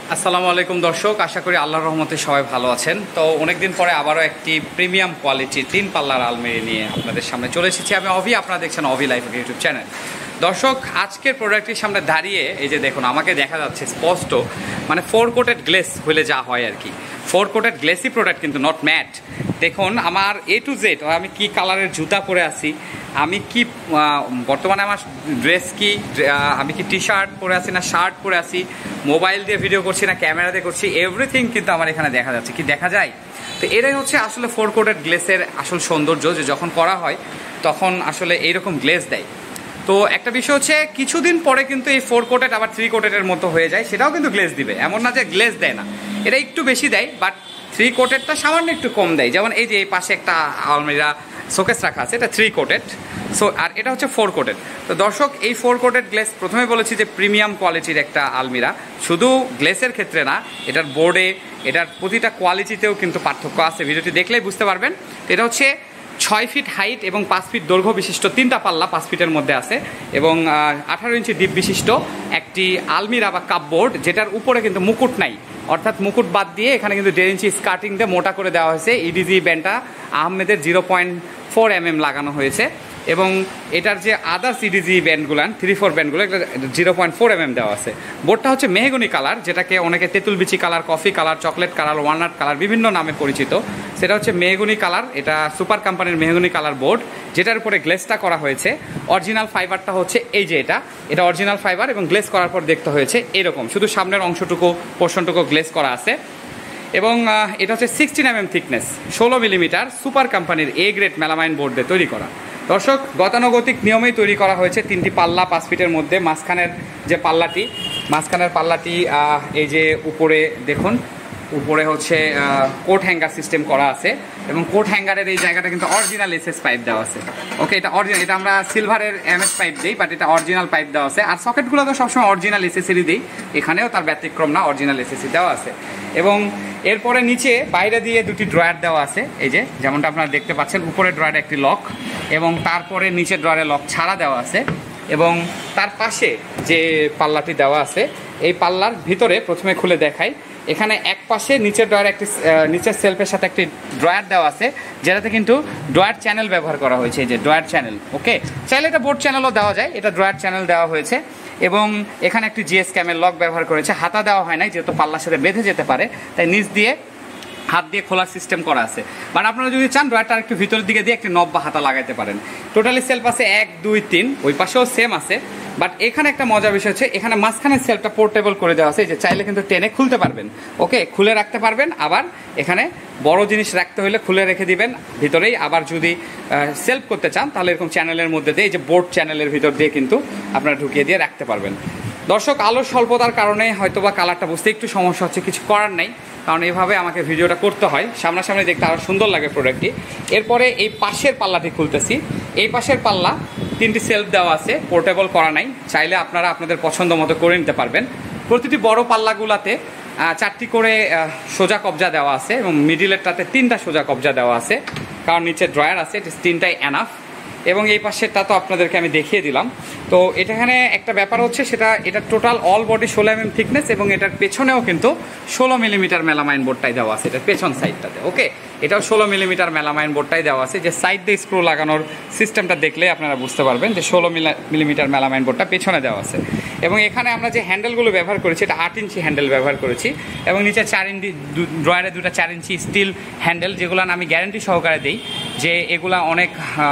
আসসালামু আলাইকুম দর্শক, আশা করি আল্লাহর রহমতে সবাই ভালো আছেন। তো অনেকদিন পরে আবারও একটি প্রিমিয়াম কোয়ালিটির 3 পাল্লার আলমারি নিয়ে আপনাদের সামনে চলে এসেছি। আমি অভি, আপনারা দেখছেন অভি লাইফ ইউটিউব চ্যানেল। দর্শক, আজকের প্রোডাক্টটির সামনে দাঁড়িয়ে এই যে দেখুন, আমাকে দেখা যাচ্ছে স্পষ্ট, মানে 4 কোটেড গ্লেস হলে যা হয় আর কি। 4 কোটেড গ্লেসি প্রোডাক্ট, কিন্তু নট ম্যাট। দেখুন আমার A to Z, আমি কি কালারের জুতা পরে আছি, আমি কি বর্তমানে আমার ড্রেস কি, আমি কি টি শার্ট পরে আছি না শার্ট পরে আছি, মোবাইল দিয়ে ভিডিও করছি না ক্যামেরা দিয়ে করছি, এভরিথিং কিন্তু আমার এখানে দেখা যাচ্ছে। কি দেখা যায়? তো এটাই হচ্ছে আসলে 4 কোটেড গ্লেসের আসল সৌন্দর্য, যে যখন করা হয় তখন আসলে এইরকম গ্লেস দেয়। তো একটা বিষয় হচ্ছে, কিছুদিন পরে কিন্তু এই 4 কোটেড আবার 3 কোটেডের মতো হয়ে যায়, সেটাও কিন্তু গ্লেস দিবে, এমন না যে গ্লেস দেয় না। এটা একটু বেশি দেয়, বাট 3 কোটেডটা সামান্য একটু কম দেয়। যেমন এই যে এই পাশে একটা আলমিরা শোকেস রাখা আছে, এটা 3 কোটেড। সো আর এটা হচ্ছে 4 কোটেড। তো দর্শক, এই 4 কোটেড গ্লেস প্রথমে বলেছি যে প্রিমিয়াম কোয়ালিটির একটা আলমিরা, শুধু গ্লেসের ক্ষেত্রে না, এটার বোর্ডে, এটার প্রতিটা কোয়ালিটিতেও কিন্তু পার্থক্য আছে। ভিডিওটি দেখলেই বুঝতে পারবেন। এটা হচ্ছে 6 ফিট হাইট এবং 5 ফিট দৈর্ঘ্য বিশিষ্ট 3টা পাল্লা 5 ফিটের মধ্যে আছে, এবং 18 ইঞ্চি ডিপ বিশিষ্ট একটি আলমিরা বা কাপবোর্ড, যেটার উপরে কিন্তু মুকুট নাই, অর্থাৎ মুকুট বাদ দিয়ে এখানে কিন্তু 1.5 ইঞ্চি স্কার্টিং দিয়ে মোটা করে দেওয়া হয়েছে। ইডিজি ব্যান্ডটা আহমেদের 0.4 mm লাগানো হয়েছে, এবং এটার যে আদার্স ইডিজি ব্যান্ডগুলান 3-4 ব্যান্ডগুলো, এটা 0.4 mm দেওয়া আছে। বোর্ডটা হচ্ছে মেহগনি কালার, যেটাকে অনেকে তেঁতুল বিচি colour, coffee colour, chocolate colour, walnut colour বিভিন্ন নামে পরিচিত। সেটা হচ্ছে মেহগনি কালার। এটা সুপার কোম্পানির মেহগনি কালার বোর্ড, যেটার উপরে গ্লেসটা করা হয়েছে। অরিজিনাল ফাইবারটা হচ্ছে এই যে এটা অরিজিনাল ফাইবার, এবং গ্লেস করার পর দেখতে হয়েছে এরকম, শুধু সামনের অংশটুকু পোর্শনটুকু গ্লেস করা আছে। এবং এটা হচ্ছে 16 mm থিকনেস, 16 মিলিমিটার সুপার কোম্পানির A গ্রেড মেলামাইন বোর্ড দিয়ে তৈরি করা। দর্শক, গতানুগতিক নিয়মেই তৈরি করা হয়েছে 3টি পাল্লা 5 ফিটের মধ্যে। মাঝখানের পাল্লাটি এই যে উপরে দেখুন, উপরে হচ্ছে কোট হ্যাঙ্গার সিস্টেম করা আছে, এবং কোট হ্যাঙ্গারের এই জায়গাটা কিন্তু অরিজিনাল SS পাইপ দেওয়া আছে। ওকে, এটা অরিজিনাল, এটা আমরা সিলভারের MS পাইপ দিই, বাট এটা অরিজিনাল পাইপ দেওয়া আছে। আর সকেটগুলো তো সবসময় অরিজিনাল SSরই দিই, এখানেও তার ব্যতিক্রম না, অরিজিনাল SSই দেওয়া আছে। এবং এরপরে নিচে বাইরে দিয়ে 2টি ড্রয়ার দেওয়া আছে, এই যে যেমনটা আপনারা দেখতে পাচ্ছেন, উপরে ড্রয়ারে একটি লক, এবং তারপরে নিচে ড্রয়ারে লক ছাড়া দেওয়া আছে। এবং তার পাশে যে পাল্লাটি দেওয়া আছে, এই পাল্লার ভিতরে প্রথমে খুলে দেখাই, এখানে এক পাশে নিচের ড্রয়ার একটি, নিচের সেলফের সাথে একটি ড্রয়ার দেওয়া আছে, যেটাতে কিন্তু ড্রয়ার চ্যানেল ব্যবহার করা হয়েছে, এই যে ড্রয়ার চ্যানেল। ওকে, চাইলে এটা বোর্ড চ্যানেলও দেওয়া যায়, এটা ড্রয়ার চ্যানেল দেওয়া হয়েছে। এবং এখানে একটি GS ক্যামের লক ব্যবহার করেছে, হাতা দেওয়া হয় নাই, যেহেতু পাল্লার সাথে বেঁধে যেতে পারে, তাই নিচ দিয়ে হাত দিয়ে খোলার সিস্টেম করা আছে। বাট আপনারা যদি চান ড্রয়ারটা একটু ভিতরের দিকে দিয়ে একটি নব বা হাতা লাগাইতে পারেন। টোটালি সেলফ আছে 1, 2, 3, ওই পাশেও সেম আছে। বাট এখানে একটা মজার বিষয় হচ্ছে, এখানে মাঝখানে সেলফটা পোর্টেবল করে দেওয়া আছে, যে চাইলে কিন্তু টেনে খুলতে পারবেন। ওকে, খুলে রাখতে পারবেন, আবার এখানে বড় জিনিস রাখতে হলে খুলে রেখে দিবেন ভিতরেই। আবার যদি সেলফ করতে চান, তাহলে এরকম চ্যানেলের মধ্যে দিয়ে, এই যে বোর্ড চ্যানেলের ভিতর দিয়ে কিন্তু আপনারা ঢুকিয়ে দিয়ে রাখতে পারবেন। দর্শক, আলোর স্বল্পতার কারণে হয়তোবা কালারটা বুঝতে একটু সমস্যা হচ্ছে, কিছু করার নেই, কারণ এইভাবে আমাকে ভিডিওটা করতে হয়, সামনাসামনি দেখতে আরও সুন্দর লাগে প্রোডাক্টটি। এরপরে এই পাশের পাল্লাটি খুলতেছি। এই পাশের পাল্লা 3টি সেলফ দেওয়া আছে, পোর্টেবল করা নাই, চাইলে আপনারা আপনাদের পছন্দ মতো করে নিতে পারবেন। প্রতিটি বড় পাল্লাগুলাতে 4টি করে সোজা কবজা দেওয়া আছে, এবং মিডিলেরটাতে 3টা সোজা কবজা দেওয়া আছে, কারণ নিচে ড্রয়ার আছে, 3টাই এনাফ। এবং এই পাশেরটা তো আপনাদেরকে আমি দেখিয়ে দিলাম। তো এখানে একটা ব্যাপার হচ্ছে, এটা total all body 16 mm thickness, এবং এটার পেছনেও কিন্তু 16 মিলিমিটার মেলামাইন বোর্ডটাই দেওয়া আছে, এটার পেছন সাইডটাতে। ওকে, এটাও 16 মিলিমিটার মেলামাইন বোর্ডটাই দেওয়া আছে। যে সাইড দিয়ে স্ক্রু লাগানোর সিস্টেমটা দেখলে আপনারা বুঝতে পারবেন যে 16 মিলিমিটার মেলামাইন বোর্ডটা পেছনে দেওয়া আছে। এবং এখানে আমরা যে হ্যান্ডেলগুলো ব্যবহার করেছি, এটা 8 ইঞ্চি হ্যান্ডেল ব্যবহার করেছি, এবং নিচে 4 ইঞ্চি ড্রয়ারে 2টা 4 ইঞ্চি স্টিল হ্যান্ডেল, যেগুলো আমি গ্যারান্টি সহকারে দিই যে এগুলা অনেক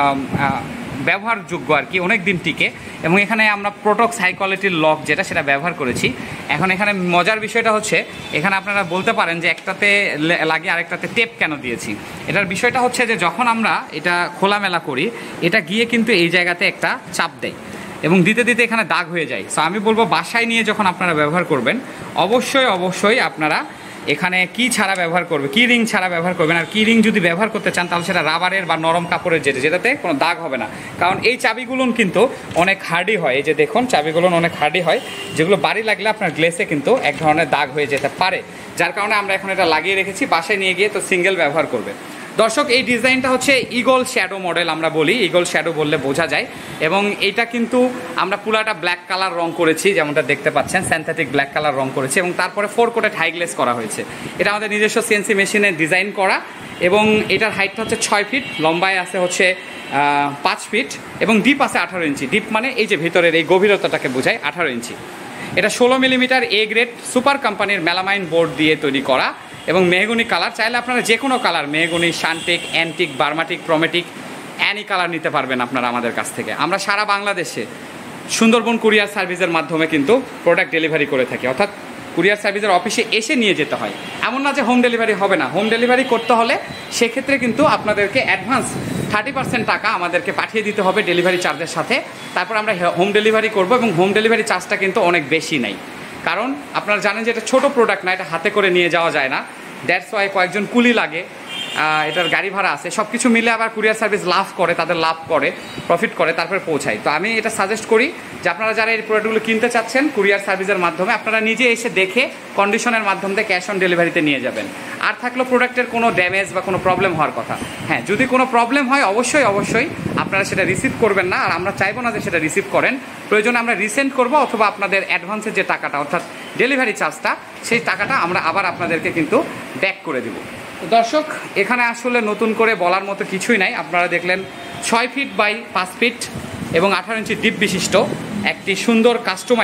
ব্যবহারযোগ্য আর কি, অনেক দিন টিকে। এবং এখানে আমরা প্রোটক্স হাই কোয়ালিটির লক যেটা, সেটা ব্যবহার করেছি। এখন এখানে মজার বিষয়টা হচ্ছে, এখানে আপনারা বলতে পারেন যে একটাতে লাগিয়ে আরেকটাতে টেপ কেন দিয়েছি। এটার বিষয়টা হচ্ছে যে যখন আমরা এটা খোলামেলা করি, এটা গিয়ে কিন্তু এই জায়গাতে একটা চাপ দেয়, এবং দিতে দিতে এখানে দাগ হয়ে যায়। সো আমি বলবো, বাসায় নিয়ে যখন আপনারা ব্যবহার করবেন, অবশ্যই আপনারা এখানে কি ছাড়া ব্যবহার করবে, কি রিং ছাড়া ব্যবহার করবেন। আর কি রিং যদি ব্যবহার করতে চান, তাহলে সেটা রাবারের বা নরম কাপড়ের, যেটাতে কোনো দাগ হবে না। কারণ এই চাবিগুলো কিন্তু অনেক হার্ডি হয়, এই যে দেখুন চাবিগুলো অনেক হার্ডি হয়, যেগুলো বাড়ি লাগলে আপনার গ্লেসে কিন্তু এক ধরনের দাগ হয়ে যেতে পারে। যার কারণে আমরা এখন এটা লাগিয়ে রেখেছি, বাসায় নিয়ে গিয়ে তো সিঙ্গেল ব্যবহার করবে। দর্শক এই ডিজাইনটা হচ্ছে ইগল শ্যাডো মডেল, আমরা বলি ইগল শ্যাডো বললে বোঝা যায়। এবং এটা কিন্তু আমরা পুরাটা ব্ল্যাক কালার রং করেছি, যেমনটা দেখতে পাচ্ছেন সিনথেটিক ব্ল্যাক কালার রং করেছি, এবং তারপরে 4 কোটেড হাই গ্লেজ করা হয়েছে। এটা আমাদের নিজস্ব সিএনসি মেশিনে ডিজাইন করা, এবং এটার হাইটটা হচ্ছে 6 ফিট, লম্বায় আছে হচ্ছে 5 ফিট, এবং ডিপ আছে 18 ইঞ্চি। ডিপ মানে এই যে ভিতরের এই গভীরতাটাকে বোঝায়, 18 ইঞ্চি। এটা 16 মিলিমিটার এ গ্রেড সুপার কোম্পানির মেলামাইন বোর্ড দিয়ে তৈরি করা, এবং মেহগনি কালার। চাইলে আপনারা যে কোনো কালার, মেহগনি, শান্টিক, অ্যান্টিক, বার্মাটিক, ক্রোমেটিক, অ্যানি কালার নিতে পারবেন আপনারা আমাদের কাছ থেকে। আমরা সারা বাংলাদেশে সুন্দরবন কুরিয়ার সার্ভিসের মাধ্যমে কিন্তু প্রোডাক্ট ডেলিভারি করে থাকি, অর্থাৎ কুরিয়ার সার্ভিসের অফিসে এসে নিয়ে যেতে হয়। এমন না যে হোম ডেলিভারি হবে না, হোম ডেলিভারি করতে হলে সেক্ষেত্রে কিন্তু আপনাদেরকে অ্যাডভান্স 30% টাকা আমাদেরকে পাঠিয়ে দিতে হবে ডেলিভারি চার্জের সাথে। তারপর আমরা হোম ডেলিভারি করব, এবং হোম ডেলিভারি চার্জটা কিন্তু অনেক বেশি নেই, কারণ আপনারা জানেন যে এটা ছোটো প্রোডাক্ট না, এটা হাতে করে নিয়ে যাওয়া যায় না। দ্যাটস ওয়াই কয়েকজন কুলি লাগে, এটার গাড়ি ভাড়া আছে, সব কিছু মিলে আবার কুরিয়ার সার্ভিস লাভ করে, তাদের লাভ করে, প্রফিট করে, তারপরে পৌঁছায়। তো আমি এটা সাজেস্ট করি যে আপনারা যারা এই প্রোডাক্টগুলো কিনতে চাচ্ছেন কুরিয়ার সার্ভিসের মাধ্যমে, আপনারা নিজে এসে দেখে কন্ডিশনের মাধ্যমে ক্যাশ অন ডেলিভারিতে নিয়ে যাবেন। আর থাকলো প্রোডাক্টের কোনো ড্যামেজ বা কোনো প্রবলেম হওয়ার কথা, হ্যাঁ যদি কোনো প্রবলেম হয় অবশ্যই আপনারা সেটা রিসিভ করবেন না, আর আমরা চাইবো না যে সেটা রিসিভ করেন। প্রয়োজনে আমরা রিসেন্ড করবো, অথবা আপনাদের অ্যাডভান্সের যে টাকাটা অর্থাৎ ডেলিভারি চার্জটা, সেই টাকাটা আমরা আবার আপনাদেরকে কিন্তু ব্যাক করে দেবো। দর্শক এখানে আসলে নতুন করে বলার মতো কিছুই নাই। আপনারা দেখলেন 6 ফিট বাই 5 ফিট এবং 18 ইঞ্চি ডিপ বিশিষ্ট একটি সুন্দর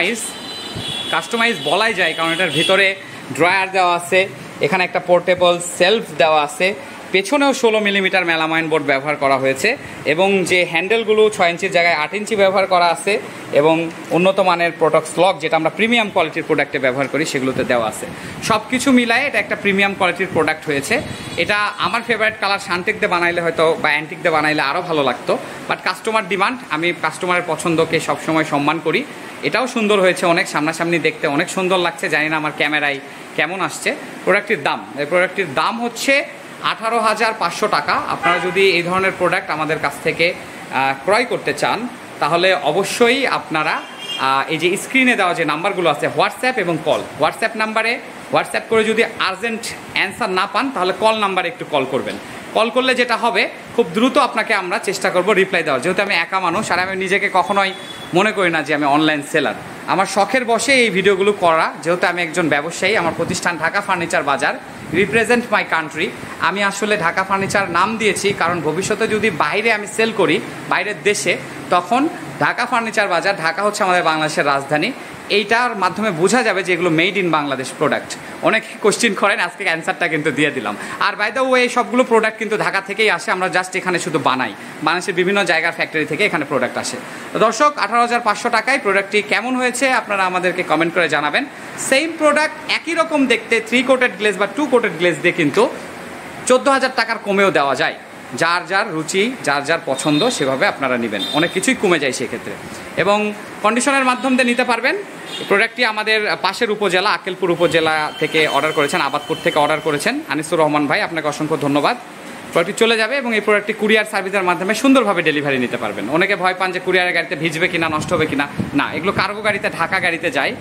কাস্টমাইজ বলাই যায়, কারণ এটার ভিতরে ড্রয়ার দেওয়া আছে, এখানে একটা পোর্টেবল সেলফ দেওয়া আছে, পেছনেও 16 মিলিমিটার মেলামাইন বোর্ড ব্যবহার করা হয়েছে, এবং যে হ্যান্ডেলগুলো 6 ইঞ্চির জায়গায় 8 ইঞ্চি ব্যবহার করা আছে, এবং উন্নত মানের প্রোডাক্ট লক যেটা আমরা প্রিমিয়াম কোয়ালিটির প্রোডাক্টে ব্যবহার করি সেগুলোতে দেওয়া আছে। সব কিছু মিলায়ে এটা একটা প্রিমিয়াম কোয়ালিটির প্রোডাক্ট হয়েছে। এটা আমার ফেভারিট কালার শান্টিক দিয়ে বানাইলে হয়তো বা অ্যান্টিক দিয়ে বানাইলে আরও ভালো লাগতো, বাট কাস্টমার ডিমান্ড, আমি কাস্টমারের পছন্দকে সবসময় সম্মান করি। এটাও সুন্দর হয়েছে, অনেক সামনাসামনি দেখতে অনেক সুন্দর লাগছে, জানি না আমার ক্যামেরায় কেমন আসছে। প্রোডাক্টটির দাম হচ্ছে 18,500 টাকা। আপনারা যদি এই ধরনের প্রোডাক্ট আমাদের কাছ থেকে ক্রয় করতে চান, তাহলে অবশ্যই আপনারা এই যে স্ক্রিনে দেওয়া যে নাম্বারগুলো আছে হোয়াটসঅ্যাপ এবং কল, হোয়াটসঅ্যাপ নাম্বারে হোয়াটসঅ্যাপ করে যদি আর্জেন্ট অ্যান্সার না পান, তাহলে কল নাম্বারে একটু কল করবেন। কল করলে যেটা হবে, খুব দ্রুত আপনাকে আমরা চেষ্টা করব রিপ্লাই দেওয়ার। যেহেতু আমি একা মানুষ, আর আমি নিজেকে কখনোই মনে করি না যে আমি অনলাইন সেলার, আমার শখের বসে এই ভিডিওগুলো করা। যেহেতু আমি একজন ব্যবসায়ী, আমার প্রতিষ্ঠান Dhaka furniture Bazar, represent my country. আমি আসলে ঢাকা ফার্নিচার নাম দিয়েছি কারণ ভবিষ্যতে যদি বাইরে আমি সেল করি, বাইরের দেশে, তখন ঢাকা ফার্নিচার বাজার, ঢাকা হচ্ছে আমাদের বাংলাদেশের রাজধানী, এইটার মাধ্যমে বোঝা যাবে যে এগুলো মেড ইন বাংলাদেশ প্রোডাক্ট। অনেকে কোশ্চেন করেন, আজকে অ্যান্সারটা কিন্তু দিয়ে দিলাম। আর বাই দ্য ওয়ে সবগুলো প্রোডাক্ট কিন্তু ঢাকা থেকেই আসে, আমরা জাস্ট এখানে শুধু বানাই, বাংলাদেশের বিভিন্ন জায়গার ফ্যাক্টরি থেকে এখানে প্রোডাক্ট আসে। তো দর্শক 18,500 টাকায় প্রোডাক্টটি কেমন হয়েছে আপনারা আমাদেরকে কমেন্ট করে জানাবেন। সেম প্রোডাক্ট একই রকম দেখতে 3 কোটেড গ্লেজ বা 2 কোটেড গ্লেজ দিয়ে কিন্তু 14,000 টাকার কমেও দেওয়া যায়। যার যার রুচি, যার যার পছন্দ সেভাবে আপনারা নেবেন, অনেক কিছুই কমে যায় সেক্ষেত্রে, এবং কন্ডিশনের মাধ্যম দিয়ে নিতে পারবেন। প্রোডাক্টটি আমাদের পাশের উপজেলা আক্কেলপুর উপজেলা থেকে অর্ডার করেছেন, আবাদপুর থেকে অর্ডার করেছেন আনিসুর রহমান ভাই, আপনাকে অসংখ্য ধন্যবাদ। প্রোডাক্টটি চলে যাবে, এবং এই প্রোডাক্টটি কুরিয়ার সার্ভিসের মাধ্যমে সুন্দরভাবে ডেলিভারি নিতে পারবেন। অনেকে ভয় পান যে কুরিয়ারের গাড়িতে ভিজবে কিনা, নষ্ট হবে কিনা, না, এগুলো কার্গো গাড়িতে, ঢাকা গাড়িতে যায়,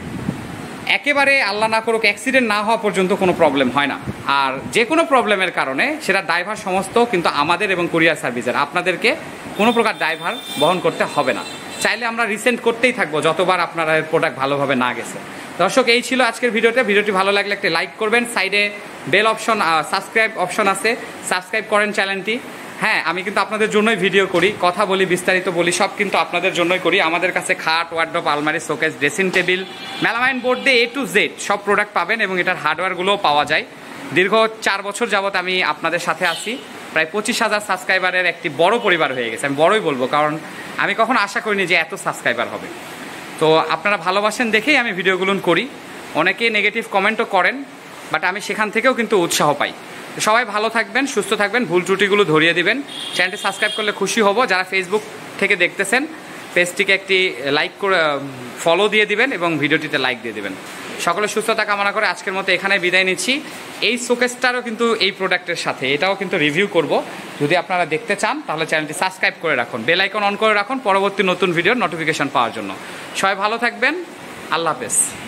একেবারে আল্লাহ না করুক অ্যাক্সিডেন্ট না হওয়া পর্যন্ত কোনো প্রবলেম হয় না। আর যে কোনো প্রবলেমের কারণে সেটা ড্রাইভার সমস্ত কিন্তু আমাদের এবং কুরিয়ার সার্ভিসের, আপনাদেরকে কোনো প্রকার ড্রাইভার বহন করতে হবে না। চাইলে আমরা রিসেন্ট করতেই থাকবো যতবার আপনারা প্রোডাক্ট ভালোভাবে না গেছে। দর্শক এই ছিল আজকের ভিডিওটি ভালো লাগলে একটা লাইক করবেন, সাইডে বেল অপশন, সাবস্ক্রাইব অপশন আছে, সাবস্ক্রাইব করেন চ্যানেলটি। হ্যাঁ, আমি কিন্তু আপনাদের জন্যই ভিডিও করি, কথা বলি, বিস্তারিত বলি, সব কিন্তু আপনাদের জন্যই করি। আমাদের কাছে খাট, ওয়ার্ডরোব, আলমারি, showcase, dressing table, melamine board দিয়ে A to Z সব প্রোডাক্ট পাবেন, এবং এটার হার্ডওয়্যারগুলোও পাওয়া যায়। দীর্ঘ 4 বছর যাবত আমি আপনাদের সাথে আছি, প্রায় 25,000 সাবস্ক্রাইবারের একটি বড় পরিবার হয়ে গেছে। আমি বড়ই বলবো, কারণ আমি কখনো আশা করিনি যে এত সাবস্ক্রাইবার হবে। তো আপনারা ভালোবাসেন দেখেই আমি ভিডিওগুলো করি। অনেকে নেগেটিভ কমেন্টও করেন, বাট আমি সেখান থেকেও কিন্তু উৎসাহ পাই। সবাই ভালো থাকবেন, সুস্থ থাকবেন, ভুল ত্রুটিগুলো ধরিয়ে দিবেন। চ্যানেলটি সাবস্ক্রাইব করলে খুশি হব। যারা ফেসবুক থেকে দেখতেছেন, পেজটিকে একটি লাইক করে ফলো দিয়ে দিবেন, এবং ভিডিওটিতে লাইক দিয়ে দিবেন। সকলের সুস্থতা কামনা করে আজকের মতো এখানে বিদায় নিচ্ছি। এই শোকেসটারও কিন্তু এই প্রোডাক্টের সাথে এটাও কিন্তু রিভিউ করব। যদি আপনারা দেখতে চান তাহলে চ্যানেলটি সাবস্ক্রাইব করে রাখুন, বেল আইকন অন করে রাখুন পরবর্তী নতুন ভিডিওর নোটিফিকেশন পাওয়ার জন্য। সবাই ভালো থাকবেন, আল্লাহ হাফেজ।